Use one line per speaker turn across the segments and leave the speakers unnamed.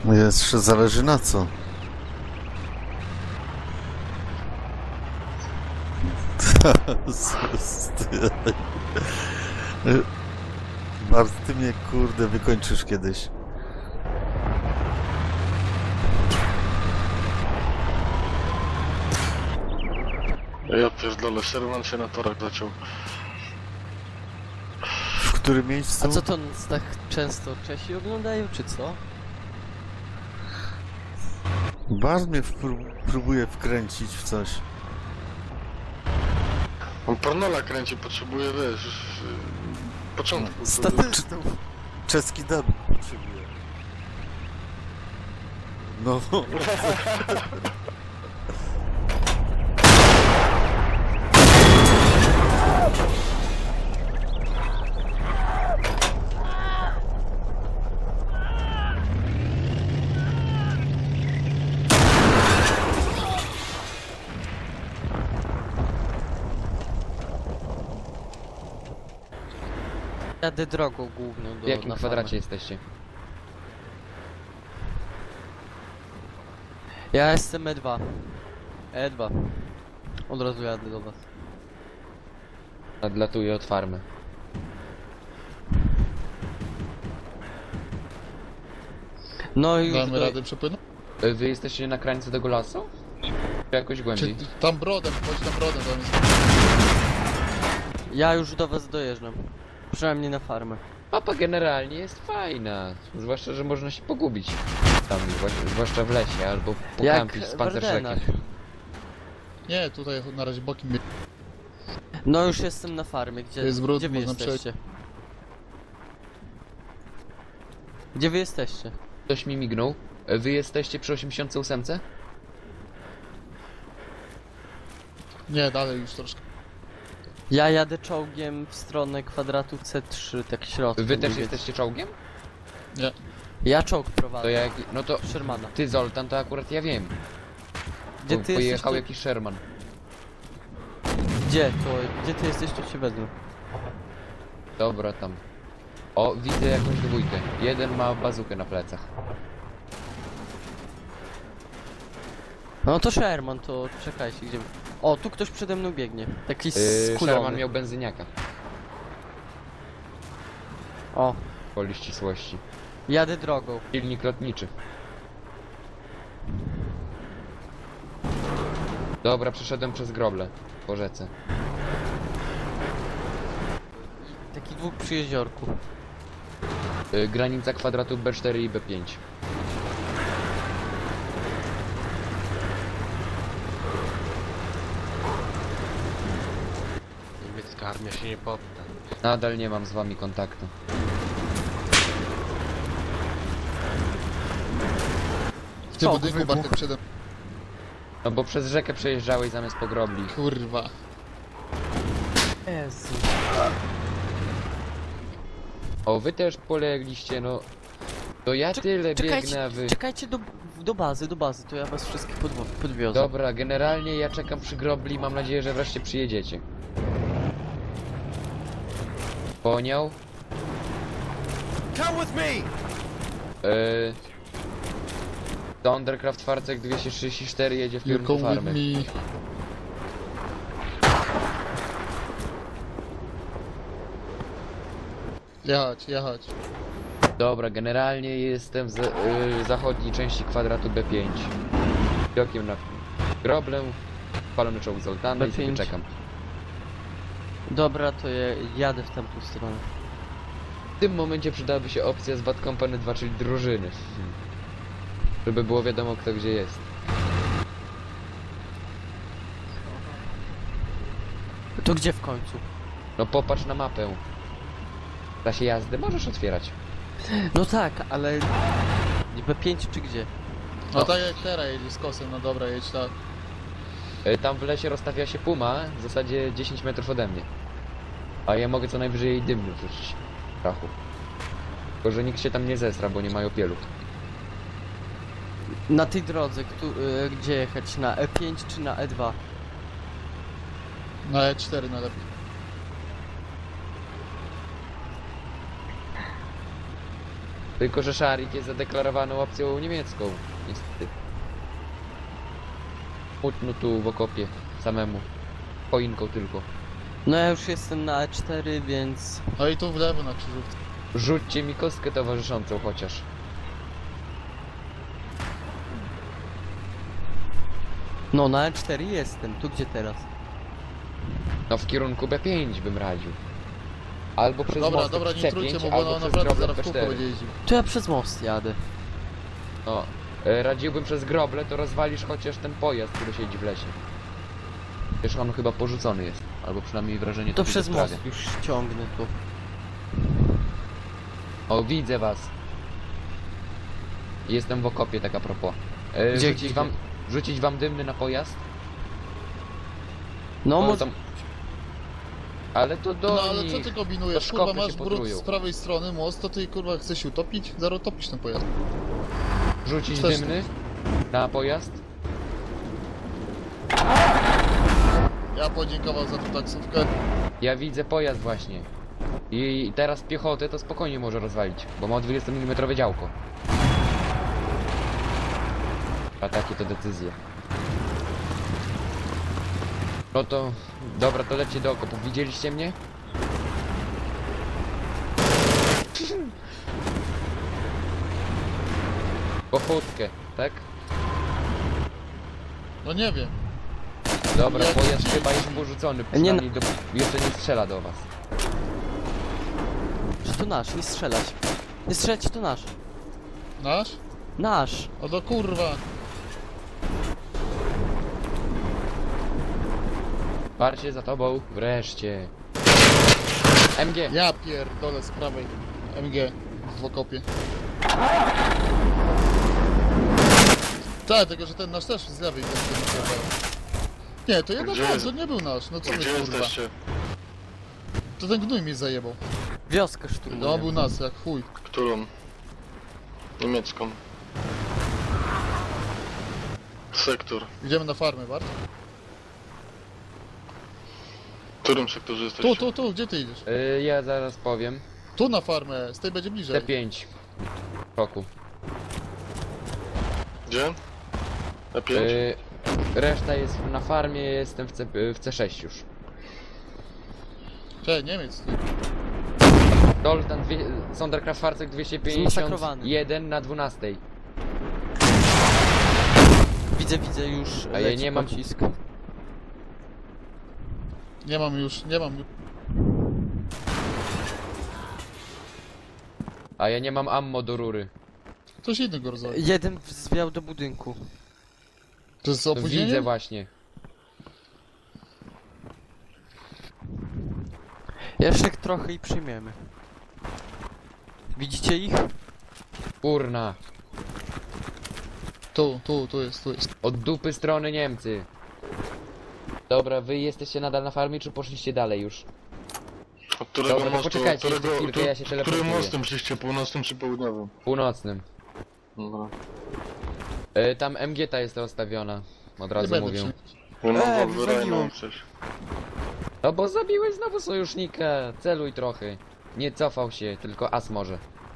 Jeszcze zależy na co. Bart, ty mnie kurde wykończysz kiedyś.
Ja pierdolę, Sherman się na torach zaciął.
W którym miejscu?
A co to nas tak często Czesi oglądają, czy co?
Bart mnie próbuje wkręcić w coś.
On pornola kręci, potrzebuje, wiesz, początku.
Statystą. Czeski dubbing potrzebuje. No.
Jadę drogą główną do...
W jakim
na
kwadracie
farmę.
jesteście?
Ja jestem E2. E2. Od razu jadę do was.
Nadlatuję od farmy.
No i już
Damy radę przepłynąć?
Wy jesteście na krańcu tego lasu? Czy jakoś
Czy
głębiej?
tam brodem, chodź tam brodem, tam jest...
Ja już do was dojeżdżam. Przynajmniej na farmę.
Mapa generalnie jest fajna. Zwłaszcza, że można się pogubić. Tam, zwłaszcza w lesie, albo pokampić z
w
pancerzekiem.
Ardenach.
Nie, tutaj na razie bokiem...
No już jestem na farmie. Gdzie,
To jest brud,
gdzie wy
można
jesteście? Gdzie wy jesteście?
Ktoś mi mignął. Wy jesteście przy 88?
Nie, dalej już troszkę.
Ja jadę czołgiem w stronę kwadratu C3, tak środkiem.
Wy też
mniej
jesteście czołgiem?
Nie.
więcej. Ja czołg
To
prowadzę.
jak... No to...
Shermana.
Ty Zoltan, to akurat ja wiem.
Gdzie
Bo
ty
pojechał
jesteś?
jakiś Sherman.
Gdzie? Gdzie ty jesteś, to cię wezmę.
Dobra, tam. O, widzę jakąś dwójkę. Jeden ma bazukę na plecach.
No to Sherman, to czekajcie, gdzie... O, tu ktoś przede mną biegnie. Taki
Sherman
skulony.
miał benzyniaka.
O,
Woli ścisłości.
jadę drogą.
Silnik lotniczy. Dobra, przeszedłem przez groble. Po rzece.
Taki dwóch przy jeziorku.
Granica kwadratu B4 i B5.
Niemiecka armia się nie podda.
Nadal nie mam z wami kontaktu.
W tym
Czołg
budynku
wybuchł.
Bartek przede...
No bo przez rzekę przejeżdżałeś zamiast po grobli.
Kurwa.
Jezu.
O, wy też polegliście, no. To ja tyle biegnę, a wy...
Czekajcie do bazy, to ja was wszystkich podwiozę.
Dobra, generalnie ja czekam przy grobli, mam nadzieję, że wreszcie przyjedziecie. Poniał?
Come with me!
Thundercraft Farcek 234 jedzie w
You
kierunku
come with
farmy.
me. Jechać, jechać.
Dobra, generalnie jestem w zachodniej części kwadratu B5. Jokiem na groblę, palony czołg Zoltana i sobie
B5.
czekam.
Dobra, to ja jadę w tamtą stronę.
W tym momencie przydałaby się opcja z Bad Company 2, czyli drużyny. Żeby było wiadomo, kto gdzie jest.
To gdzie w końcu?
No popatrz na mapę. W czasie jazdy możesz otwierać.
No tak, ale... B5 czy gdzie?
No tak jak teraz jedzie z kosem, no dobra, jedź tak.
Tam w lesie rozstawia się puma, w zasadzie 10 metrów ode mnie. A ja mogę co najwyżej jej dym wrzucić. Prachu. Tylko, że nikt się tam nie zesra, bo nie mają pieluch.
Na tej drodze, gdzie jechać? Na E5 czy na E2?
Na E4 najlepiej.
No,
Tylko że Szarik jest zadeklarowaną opcją niemiecką. Niestety. Smutno tu w okopie samemu. Choinką tylko.
No ja już jestem na E4, więc...
No i tu w lewo na krzyżówce.
Rzućcie mi kostkę towarzyszącą chociaż.
No na E4 jestem, tu gdzie teraz?
No w kierunku B5 bym radził. Albo przez
Dobra,
most
dobra, nie
C5,
trójcie mu, bo
albo
no
przez
naprawdę
groble
zaraz w kółko
P4.
będzie jeździł.
To ja przez most jadę.
No, radziłbym przez groble, to rozwalisz chociaż ten pojazd, który siedzi w lesie. Wiesz, on chyba porzucony jest. Albo przynajmniej wrażenie
To
takie
przez
sprawia.
most już ciągnę tu.
O, widzę was. Jestem w okopie, tak a propos.
Gdzie,
Rzucić wam dymny na pojazd?
No
O,
może...
tam- Ale to do
No ale co ty kombinujesz?
to
Kurwa,
szkopy
masz
się
brud
potrują.
z prawej strony, most, to ty kurwa chcesz się utopić? Zaraz utopisz ten pojazd.
Rzucić
Też
dymny na pojazd?
Ja podziękował za tą taksówkę.
Ja widzę pojazd właśnie. I teraz piechotę to spokojnie może rozwalić, bo ma 20 mm działko. A takie to decyzje. No to... Dobra, to lećcie do okopów. Widzieliście mnie? Pochódkę, tak?
No nie wiem.
Dobra,
Ja-
pojazd chyba jest porzucony, przynajmniej jeszcze nie strzela do was.
Że to nasz, nie strzelać. Nie strzelać, to nasz.
Nasz?
Nasz!
O do kurwa.
Parcie za tobą, wreszcie. MG!
Ja pierdolę z prawej. MG w okopie. Tak, tylko że ten nasz też z lewej ten pierdolę. Nie, to jeden
Gdzie
nasz,
jest?
to nie był nasz. No co wy
Gdzie
kurwa.
jesteście?
To ten gnój mi zajebał.
Wioskę szturmuje.
No był nas, jak chuj.
Którą? Niemiecką. Sektor.
Idziemy na farmę, Bart?
W którym sektorze jesteście?
Tu, gdzie ty idziesz?
Ja zaraz powiem.
Tu na farmę, z tej będzie bliżej.
T5. Roku.
Gdzie? E5?
Reszta jest na farmie, jestem w C6 już.
Cześć, Niemiec.
Doltan, Sonderkraft Fahrzeug
Zmasakrowany.
251 na 12.
Widzę już.
A ja
leci
nie mam-
pocisk.
Nie mam już.
A ja nie mam ammo do rury.
Coś innego rozwali.
Jeden zwiał do budynku.
To jest
To
opóźnienie?
widzę właśnie.
Jeszcze trochę i przyjmiemy. Widzicie ich?
Kurna.
Tu jest.
Od dupy strony Niemcy. Dobra, wy jesteście nadal na farmie, czy poszliście dalej już?
Od którego
Dobra, to
mostu?
poczekajcie jeszcze chwilkę, ja się
Którym
teleportuję.
mostem szliście? Północnym czy południowym?
Północnym.
Dobra.
Tam MG-ta jest rozstawiona. Od
Nie
razu
będę
mówię.
przy...
Ja mam
wywaliło.
Wolverine coś.
No bo zabiłeś znowu sojusznika. Celuj trochę. Nie cofał się, tylko as może.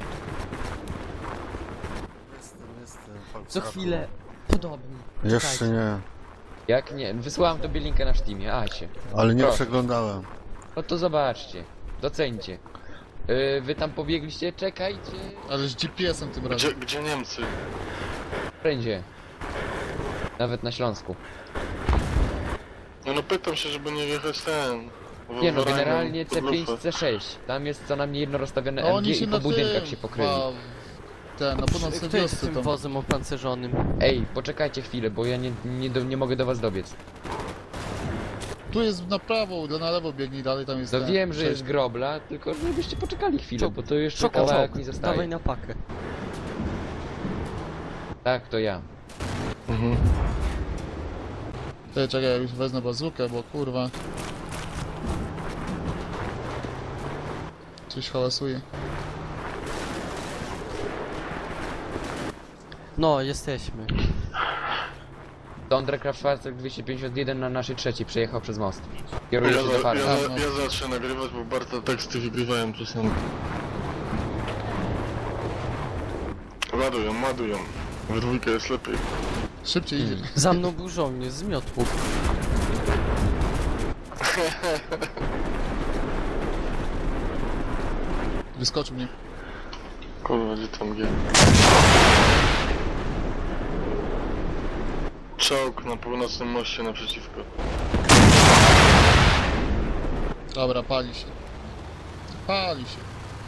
Jestem.
Co chwilę. Podobni.
Jeszcze nie,
Jak nie? Wysłałem tobie linkę na Steamie, Acie.
ale nie
Proszę.
przeglądałem.
No to zobaczcie. Doceńcie. Wy tam pobiegliście? Czekajcie.
Ale z GPS-em tym razem.
Gdzie Niemcy?
Wszędzie. Nawet na Śląsku.
No pytam się, żeby nie wjechać ten.
Nie no,
Wolverine'em
generalnie
pod
C5,
lufę.
C6. Tam jest co najmniej jedno rozstawione
No
MG
oni się
i
na
po budynkach
tym,
się pokryli.
na północnej
Kto jest
wiosce
tym
tam.
wozem opancerzonym?
Ej, poczekajcie chwilę, bo ja nie mogę do was dobiec.
Tu jest na prawo, na lewo biegnij dalej, tam jest
No
ten.
wiem, że
Cześć.
jest grobla, tylko żebyście poczekali chwilę,
Czołg.
bo to jeszcze
Szoko,
kawałek
czołg.
mi
Dawaj
zostaje.
na pakę.
Tak, to ja.
Mhm.
Czekaj, ja już wezmę bazukę, bo kurwa. Coś hałasuje.
No, jesteśmy.
Sonderkraft Fahrzeug 251 na naszej trzeciej przejechał przez most. Kieruje się do farmy.
Ja zacznę nagrywać, bo bardzo teksty wygrywają czasami. Ładują, ładują. W dwójkę jest lepiej.
Szybciej idziesz.
Za mną był żołnierz z miotłą.
Wyskoczył mnie.
Kurwa, gdzie tam G? Czołg na północnym moście naprzeciwko.
Dobra, pali się. Pali się.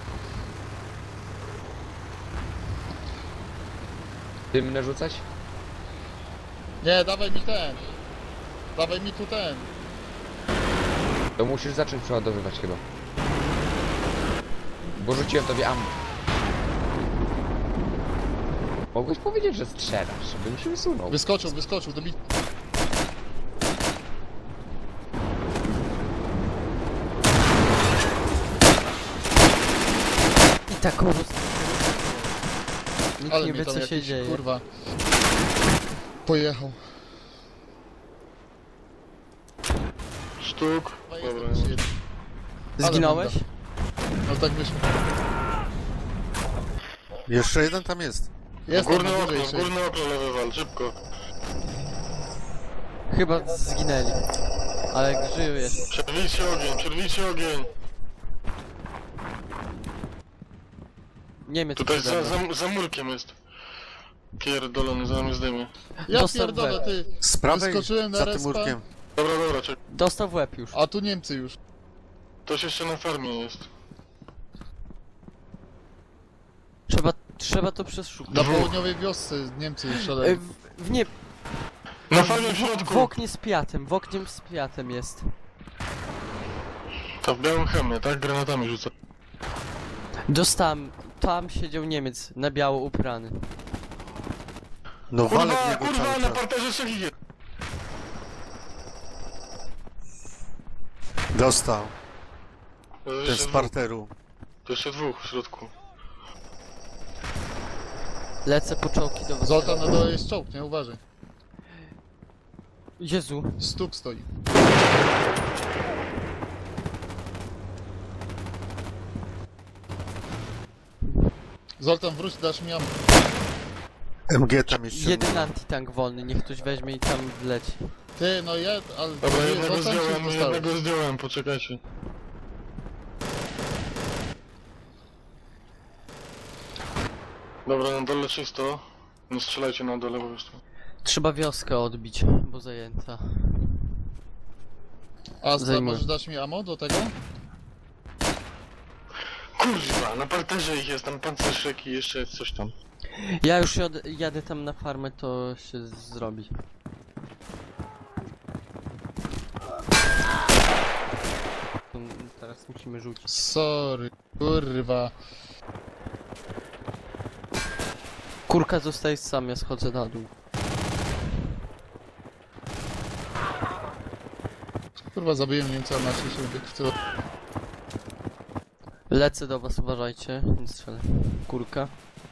Dymne rzucać?
Nie, dawaj mi ten. Dawaj mi tu ten.
To musisz zacząć przeładowywać chyba. Bo rzuciłem tobie ammo. Mogłeś powiedzieć, że strzelasz, bym się usunął.
Wyskoczył, dobi...
I taką roz... Nikt
Ale
nie
mnie
wie
tam
co się
jakiś,
dzieje.
kurwa... Pojechał.
Sztuk.
Chyba
Dobra.
jest jeden.
Zginąłeś?
No tak wyszło.
Jeszcze jeden tam jest.
Jest tam
Górne
na
okno,
górze jeszcze.
górne okno lewe wal, szybko.
Chyba zginęli. Ale żyją jeszcze.
Przerwijcie ogień, przerwijcie ogień.
Niemiec
Tutaj
przede mną.
za murkiem jest. Pierdolony, za nami zdejmie.
Ja
Dostał
pierdolę, ty.
Z prawej,
Wyskoczyłem na
za tym
respa.
murkiem.
Dobra, czekaj.
Dostał w łeb już.
A tu Niemcy już.
Ktoś jeszcze na farmie jest.
Trzeba to przeszukać.
Na południowej wiosce Niemcy już szaleją.
W nie...
Na farmie w
W
środku!
oknie z piatem, w oknie z piatem jest.
To w białym hełmie, tak? Granatami rzuca.
Dostałem, tam siedział Niemiec, na biało ubrany.
No walę w
Kurwa,
niego
kurwa,
cały
na
czas.
parterze szegie!
Dostał.
To
Ten
jeszcze
z
dwóch.
parteru.
To jeszcze dwóch w środku.
Lecę po czołki do was.
Zoltan na dole jest czołg, nie? Uważaj.
Jezu,
Stuk stoi. Zoltan, wróć, dasz mi ammo.
MG tam jeszcze.
jeden antitank wolny, niech ktoś weźmie i tam wleci.
Ty, no ja, ale...
Dobra, jednego
Zoltan się
zdjąłem,
dostał.
jednego zdjąłem, poczekajcie. Dobra, na dole czysto. Nie strzelajcie na dole po prostu.
Trzeba wioskę odbić, bo zajęta.
A
Zajmuję.
możesz dać mi ammo do tego?
Kurwa, na parterze ich jest, tam pancerzyk i jeszcze jest coś tam.
Ja już jadę tam na farmę, to się zrobi. Teraz musimy rzucić.
Sorry, kurwa.
Kurka zostaje sam, ja schodzę na dół.
Kurwa, zabiję Niemca na się
Lecę do was, uważajcie, nie strzelę. Kurka.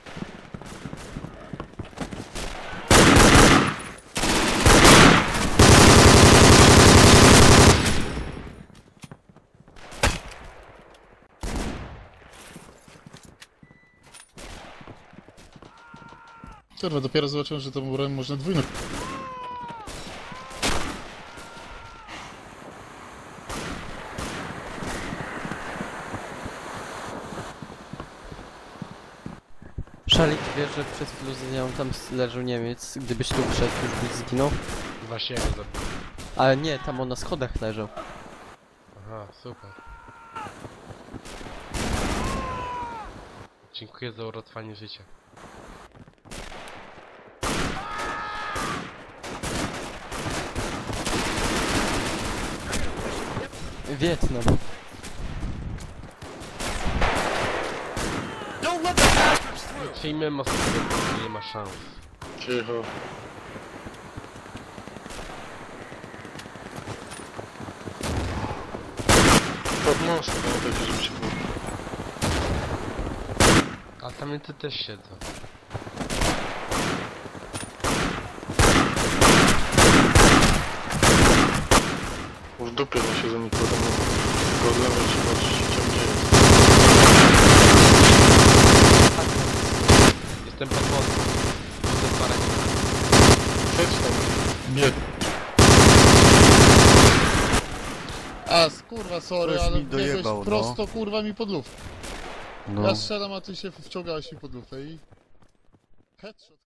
Kurwa, dopiero zobaczyłem, że tą broń można dwójną.
Szalik, wiesz, że przed chwilą z nią tam leżał Niemiec. Gdybyś tu wszedł, już byś zginął.
Właśnie ja go zabiję.
Ale nie, tam on na schodach leżał.
Aha, super. Dziękuję za uratowanie życia.
Wietnam.
Przyjmę most, nie ma szans.
Cicho. Pod most, pamiętajcie, żeby się było.
A tam ty też siedzą.
W dupie no się za nikogo tam tylko od lewej się patrzeć, gdzie jest.
Jestem pod mostem. Jestem parę.
Siedź tam.
Nie. A, kurwa, sorry,
Ktoś
ale
mi dojebał,
biegłeś
no.
prosto, kurwa, mi pod lufę.
No.
Ja strzelam, a ty się wciągałeś mi pod lufę i... Headshot.